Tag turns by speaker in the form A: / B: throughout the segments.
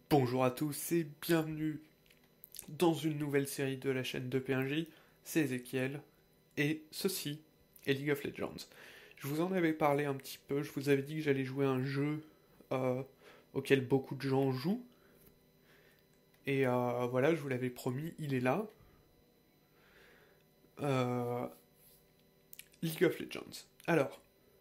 A: Bonjour à tous et bienvenue dans une nouvelle série de la chaîne de PNJ, c'est Ezekiel, et ceci est League of Legends. Je vous en avais parlé un petit peu, je vous avais dit que j'allais jouer à un jeu auquel beaucoup de gens jouent, et voilà, je vous l'avais promis, il est là. League of Legends. Alors,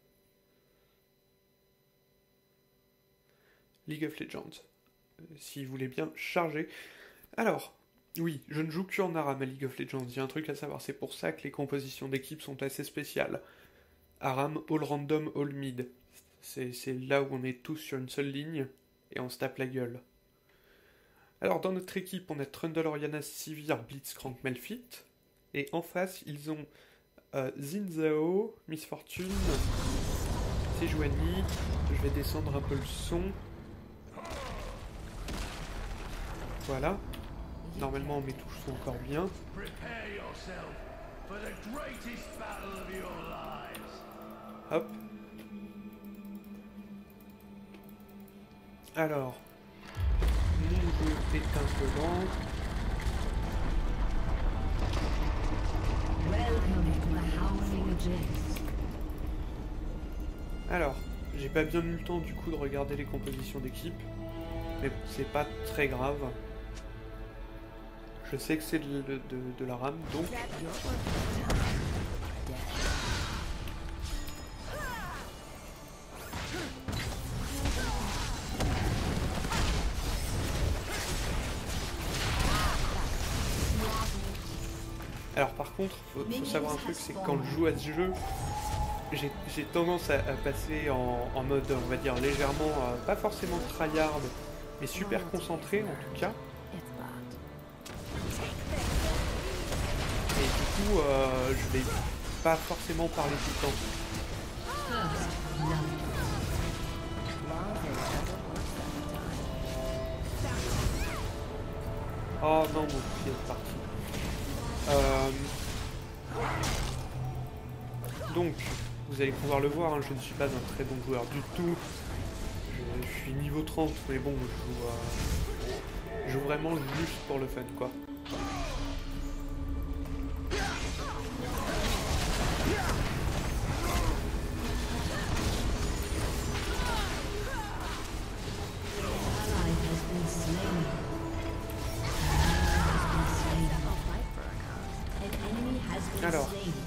A: League of Legends. Si vous voulez bien charger. Alors, oui, je ne joue qu'en Aram à League of Legends, il y a un truc à savoir, c'est pour ça que les compositions d'équipe sont assez spéciales. Aram, all random, all mid. C'est là où on est tous sur une seule ligne, et on se tape la gueule. Alors, dans notre équipe, on a Trundle, Orianna, Sivir, Blitzcrank, Malphite, et en face, ils ont Xin Zhao, Miss Fortune, Sejuani. Je vais descendre un peu le son. Voilà. Normalement, mes touches sont encore bien. Hop. Alors, mon jeu est un peu lent. Alors, j'ai pas bien eu le temps du coup de regarder les compositions d'équipe, mais c'est pas très grave. Je sais que c'est de la rame, donc... Alors par contre, faut savoir un truc, c'est que quand je joue à ce jeu, j'ai tendance à passer en mode, on va dire, légèrement, pas forcément tryhard, mais super concentré en tout cas. Et du coup, je vais pas forcément parler tout le temps. Oh non, mon pied est parti. Donc, vous allez pouvoir le voir, hein, je ne suis pas un très bon joueur du tout. Je suis niveau 30, mais bon, je joue vraiment juste pour le fun, quoi. Alors,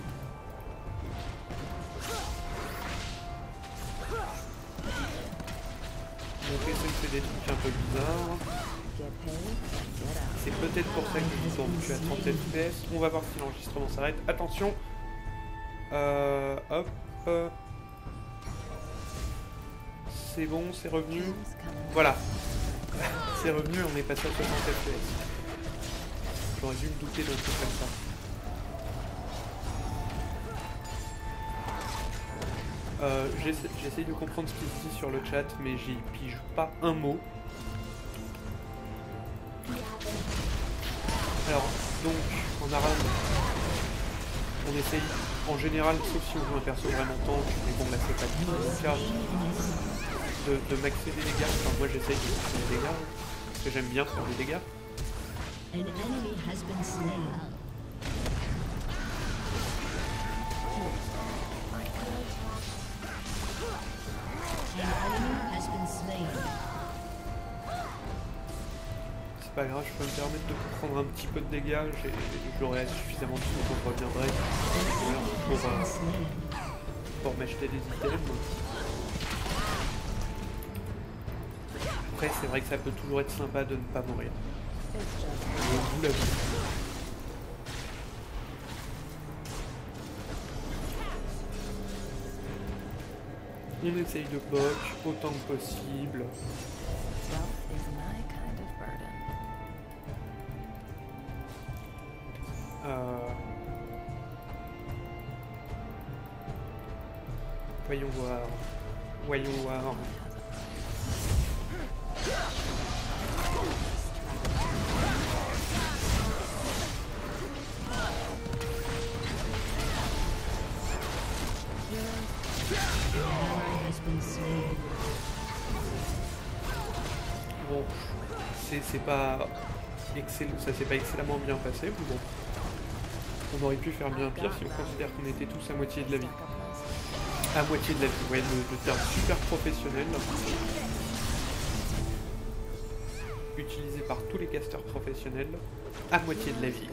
A: mon PC fait des trucs un peu bizarres. C'est peut-être pour ça que je tourne plus à 30 FPS. On va voir si l'enregistrement s'arrête. Attention. Hop. C'est bon, c'est revenu. Voilà. C'est revenu, on est passé à 60 FPS. J'aurais dû me douter d'un truc comme ça. J'essaye de comprendre ce qui se dit sur le chat, mais j'y pige pas un mot. Alors, donc, en arabe, on essaye, en général, sauf si on joue un perso vraiment tank, mais bon, là c'est pas du tout le cas, de maxer les dégâts. Enfin, moi j'essaye de maxer les dégâts, parce que j'aime bien faire des dégâts. C'est pas grave, je peux me permettre de prendre un petit peu de dégâts, j'aurai suffisamment de sous quand je reviendrai pour m'acheter des items. Après c'est vrai que ça peut toujours être sympa de ne pas mourir. Je vous l'avoue. On essaye de poke autant que possible. Voyons voir. Voyons voir. Bon, c'est pas excellent, ça s'est pas excellemment bien passé, mais bon. On aurait pu faire bien pire si on considère qu'on était tous à moitié de la vie. À moitié de la vie, ouais, le terme super professionnel. Utilisé par tous les casteurs professionnels. À moitié de la vie.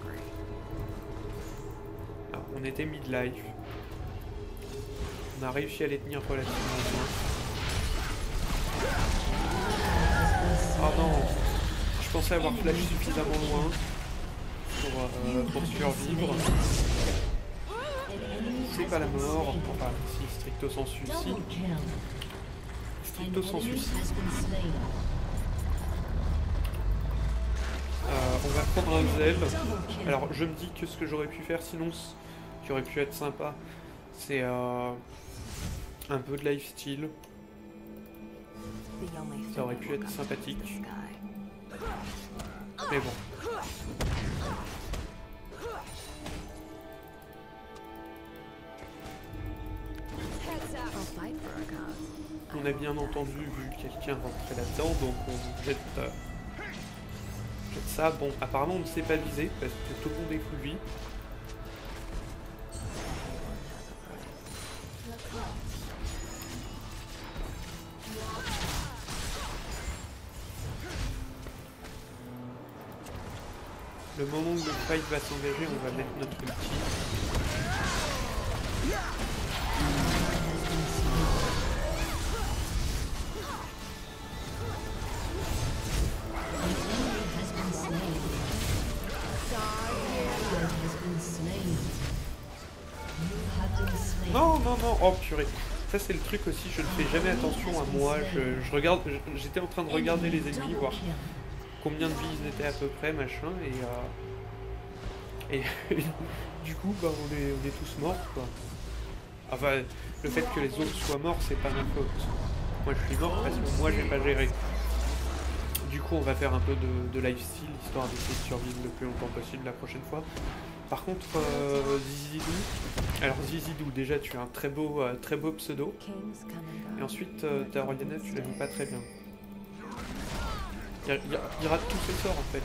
A: Alors, on était midlife. On a réussi à les tenir relativement bien. Oh non! Je pensais avoir flash suffisamment loin pour survivre. C'est pas la mort. Enfin, si, stricto sensu, si. Stricto sensu, si. On va prendre un zèle. Alors, je me dis que ce que j'aurais pu faire sinon, qui aurait pu être sympa, c'est un peu de lifesteal. Ça aurait pu être sympathique. Mais bon. On a bien entendu vu quelqu'un rentrer là-dedans, donc on jette ça. Bon, apparemment on ne sait pas viser, parce que tout le monde est full vie. Le moment où le fight va s'engager, on va mettre notre ulti. Non, non, non, oh purée. Ça c'est le truc aussi, je ne fais jamais attention à moi. Je regarde, j'étais en train de regarder les ennemis, voir combien de vies ils étaient à peu près, machin, et du coup, bah, on est tous morts, quoi. Enfin, le fait que les autres soient morts, c'est pas ma faute. Moi, je suis mort parce que moi, j'ai pas géré. Du coup, on va faire un peu de lifesteal, histoire d'essayer de survivre le plus longtemps possible la prochaine fois. Par contre, Zizidou... Alors, Zizidou, déjà, tu as un très beau pseudo. Et ensuite, ta Oriana, tu la joues pas très bien. Il rate tous ses sorts, en fait.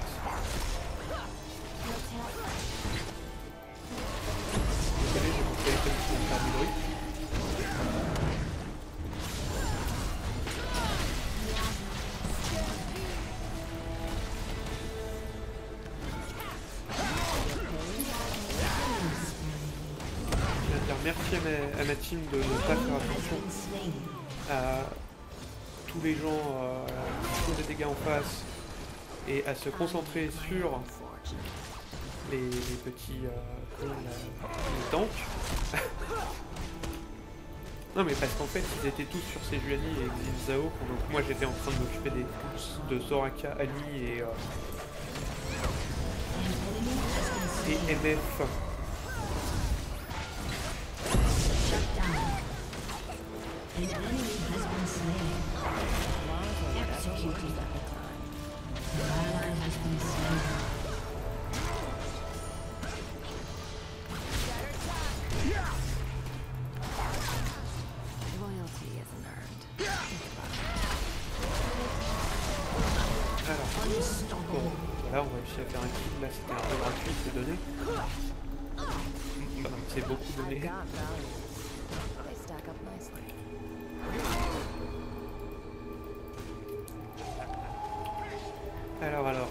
A: Désolé, j'ai mon téléphone qui vient de faire du bruit. Merci à ma team de ne pas faire attention à tous les gens qui font des dégâts en face et à se concentrer sur les petits les tanks. Non mais parce qu'en fait ils étaient tous sur Sejuani et Xin Zhao, donc moi j'étais en train de m'occuper des pouces de Soraka, Annie et MF.
B: An enemy has been slain. Executed at the time. An ally has been slain. Loyalty isn't earned.
A: Alors, bon, voilà, on réussit à faire un kill, là c'était un peu gratuit, c'est donné. Enfin, c'est beaucoup donné. Alors.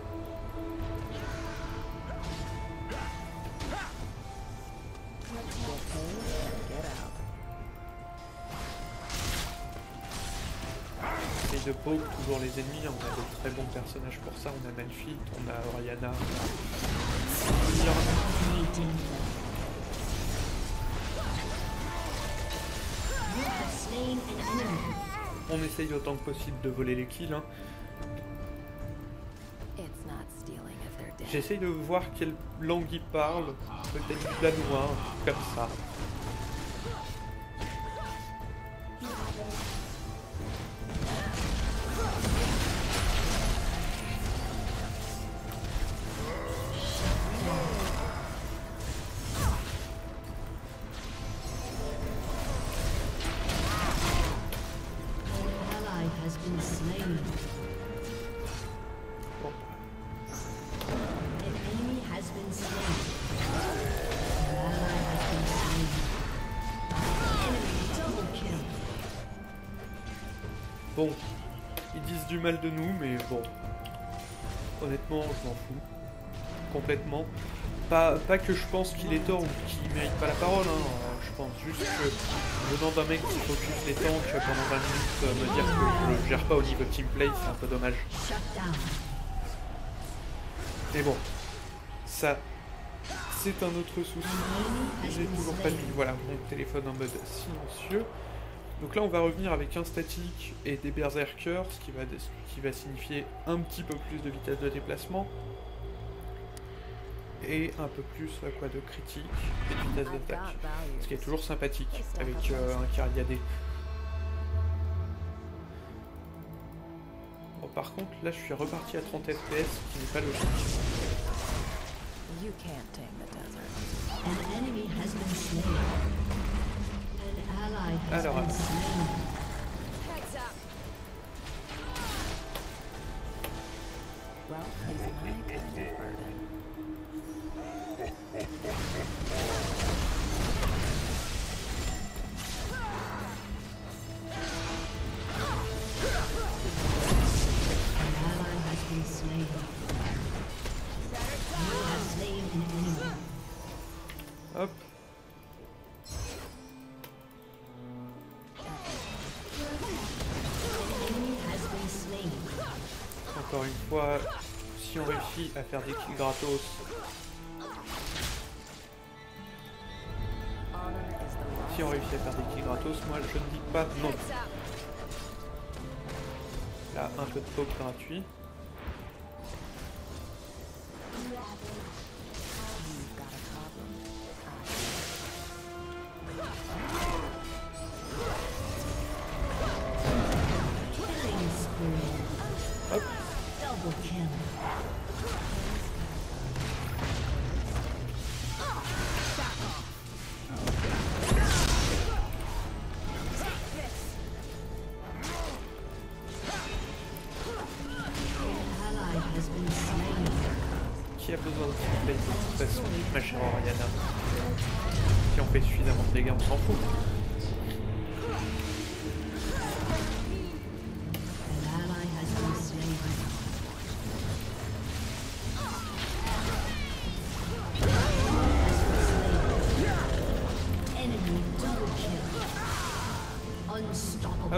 A: Essaye de poke toujours les ennemis, on a de très bons personnages pour ça, on a Malphite, on a Oriana, on essaye autant que possible de voler les kills. Hein. J'essaye de voir quelle langue il parle, peut-être du danois, comme ça.
B: An ally has been slain.
A: Bon, ils disent du mal de nous, mais bon, honnêtement, je m'en fous. Complètement. Pas que je pense qu'il est tort ou qu'il mérite pas la parole, hein. Je pense juste que venant d'un mec qui focus les tanks pendant 20 minutes, me dire que je le gère pas au niveau teamplay, c'est un peu dommage. Mais bon, ça, c'est un autre souci. J'ai toujours pas mis, voilà, mon téléphone en mode silencieux. Donc là, on va revenir avec un statique et des berserkers, ce qui va signifier un petit peu plus de vitesse de déplacement. Et un peu plus quoi de critique et de vitesse d'attaque. Ce qui est toujours sympathique avec un Cariadé. Bon, par contre, là je suis reparti à 30 FPS, ce qui n'est pas logique. Alors, hop. Encore une fois, si on réussit à faire des kills gratos, moi je ne dis pas non. Là, un peu de poke gratuit. Hop. Qui a besoin de teamplay de toute façon, ma chère Oriana? Si on fait suffisamment de dégâts, on s'en fout. Hop.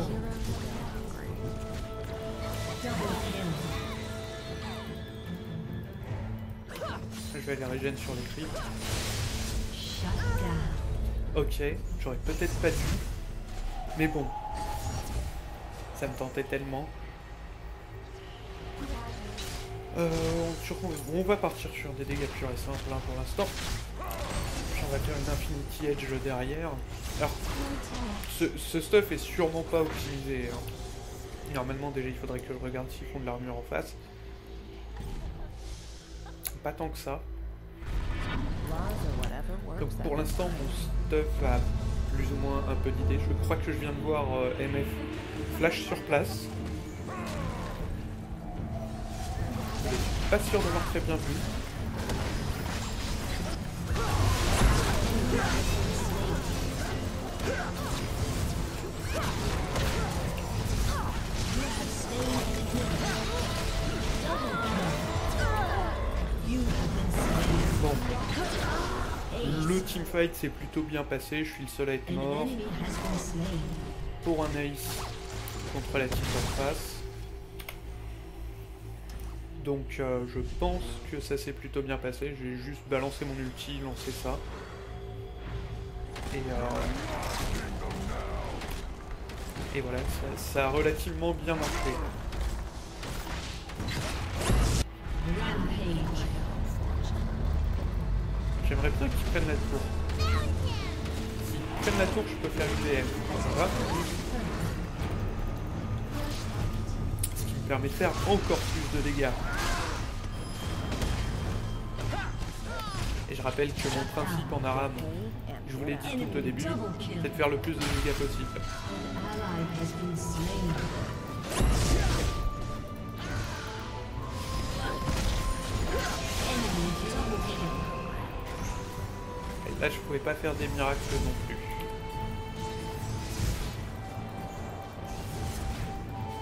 A: Je vais aller régène sur les creeps. Ok, j'aurais peut-être pas dû. Mais bon. Ça me tentait tellement. On va partir sur des dégâts purs et simples hein, pour l'instant. On va faire une Infinity Edge derrière. Alors, ce stuff est sûrement pas optimisé. Hein. Normalement, déjà, il faudrait que je regarde s'ils font de l'armure en face. Pas tant que ça. Donc pour l'instant, mon stuff a plus ou moins un peu d'idée. Je crois que je viens de voir MF flash sur place. Je suis pas sûr d'avoir très bien vu. Bon. Le teamfight s'est plutôt bien passé, je suis le seul à être mort. Pour un ace contre la team en face. Donc je pense que ça s'est plutôt bien passé, j'ai juste balancé mon ulti, lancé ça. Et voilà, ça a relativement bien marché. J'aimerais bien qu'ils prennent la tour. S'ils prennent la tour, je peux faire une DM. Ça va. Ce qui me permet de faire encore plus de dégâts. Et je rappelle que mon principe en Aram, je vous l'ai dit tout au début, c'est de faire le plus de dégâts possible. Et là, je pouvais pas faire des miracles non plus.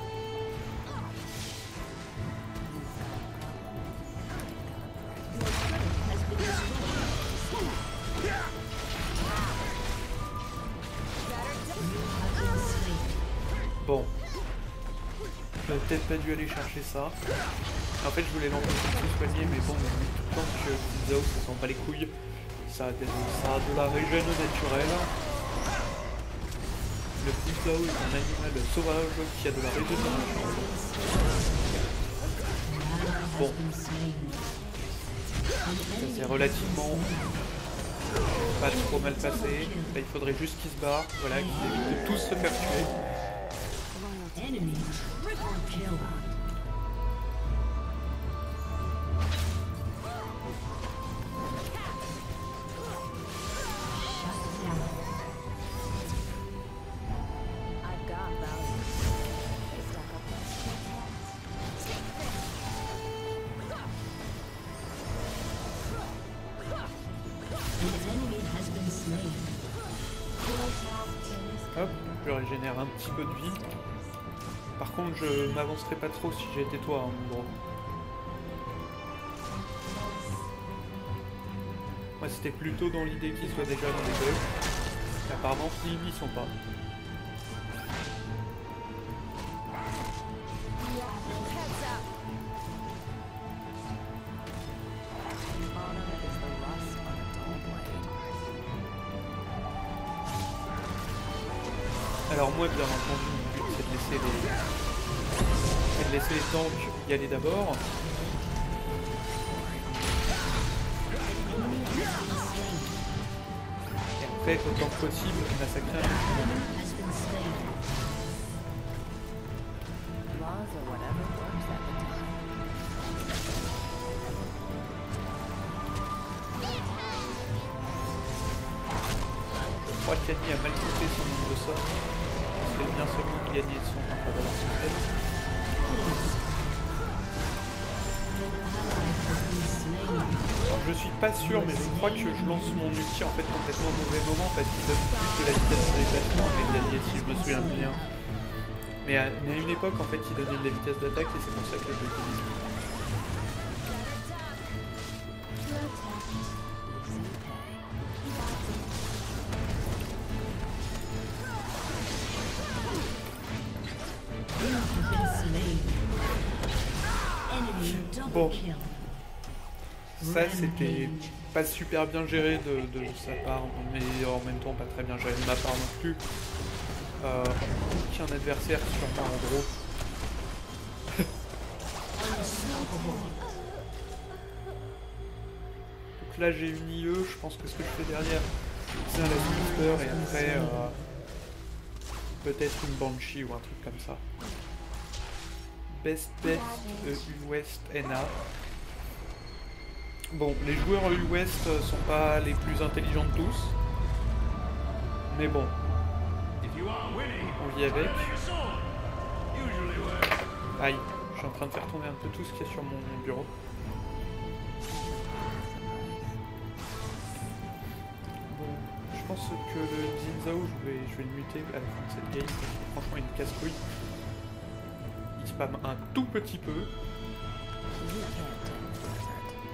A: J'aurais peut-être pas dû aller chercher ça. En fait, je voulais l'empêcher de se soigner, mais bon, vu tout le temps que Zao ça sent pas les couilles, ça a de la régène naturelle. Le Zao est un animal sauvage qui a de la régénération. Bon. Ça s'est relativement pas trop mal passé. Là, il faudrait juste qu'ils se barrent, voilà, qu'ils évitent de tous se faire tuer.
B: Enemy triple kill.
C: I've got value. They stack up.
B: An enemy has been slain.
A: Hop, je régénère un petit peu de vie. Par contre, je m'avancerai pas trop si j'étais toi, hein, mon gros. Moi, c'était plutôt dans l'idée qu'ils soient déjà dans les bugs. Apparemment, ils n'y sont pas.
C: Heads up. Honor is the lust of a dull blade.
A: Alors moi, bien entendu, mon but, c'est de laisser les tanks y aller d'abord. Et après, autant que possible, massacrer un maximum.
B: Has been slain.
C: Laws or whatever works at the time.
A: Je crois qu'Yanni a mal compté son nombre de sorts. Ce serait bien seulement qu'il gagnait de son temps pour avoir son tête. Alors, je suis pas sûr, mais je crois que je lance mon ulti en fait complètement au mauvais moment parce qu'il donne plus de la vitesse de déplacement avec Yanni, si je me souviens bien. Mais à une époque, en fait, il donnait de la vitesse d'attaque et c'est pour ça que je l'utilise. Bon. Ça, c'était pas super bien géré de sa part, mais en même temps pas très bien géré de ma part non plus. Aucun adversaire sur moi en gros. Donc là j'ai une IE, je pense que ce que je fais derrière c'est un Last et après peut-être une Banshee ou un truc comme ça. Best bet U-West NA. Bon, les joueurs U-West sont pas les plus intelligents de tous. Mais bon, on vit avec. Aïe, je suis en train de faire tomber un peu tout ce qu'il y a sur mon bureau. Bon, je pense que le Jinzao, je vais le muter à la fin de cette game, parce que franchement il me casse-couille. Il spam un tout petit peu.
C: You can't take the desert.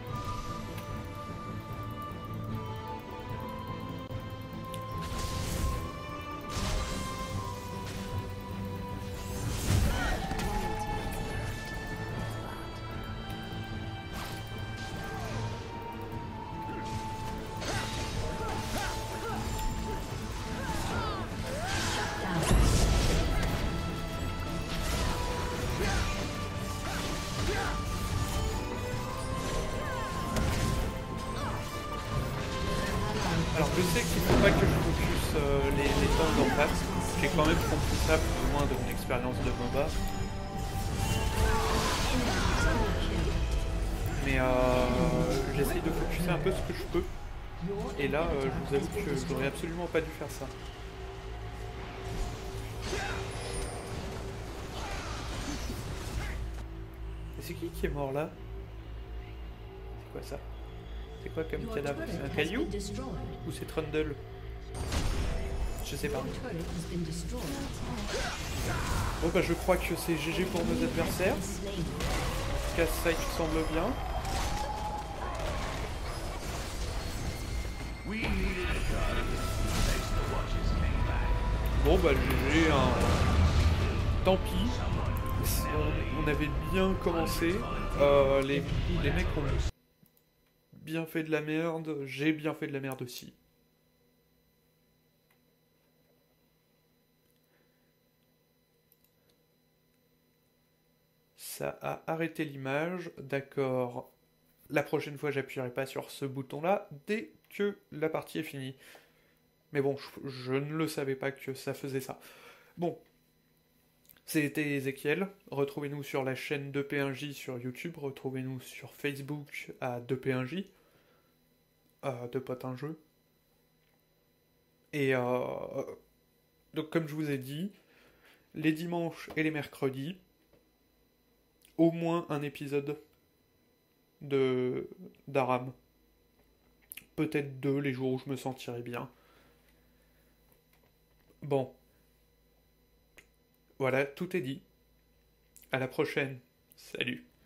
A: Alors je sais qu'il ne faut pas que je focus les temps d'en face. J'ai quand même compris ça plus ou moins de mon expérience de MOBA. Mais j'essaye de focuser un peu ce que je peux. Et là, je vous avoue que j'aurais absolument pas dû faire ça. Et c'est qui est mort là? C'est quoi ça? C'est quoi comme cadavre? C'est un caillou? Ou c'est Trundle? Je sais pas. Bon bah je crois que c'est GG pour nos adversaires. Casse-Sight semble bien. Bon bah GG, hein. Tant pis. on avait bien commencé. Les mecs ont bien fait de la merde, j'ai bien fait de la merde aussi. Ça a arrêté l'image, d'accord. La prochaine fois, j'appuierai pas sur ce bouton-là dès que la partie est finie. Mais bon, je ne le savais pas que ça faisait ça. Bon, c'était Ezekiel. Retrouvez-nous sur la chaîne 2P1J sur YouTube. Retrouvez-nous sur Facebook à 2P1J. De potes un jeu. Et donc, comme je vous ai dit, les dimanches et les mercredis, au moins un épisode de d'Aram. Peut-être deux les jours où je me sentirai bien. Bon, voilà, tout est dit. À la prochaine. Salut.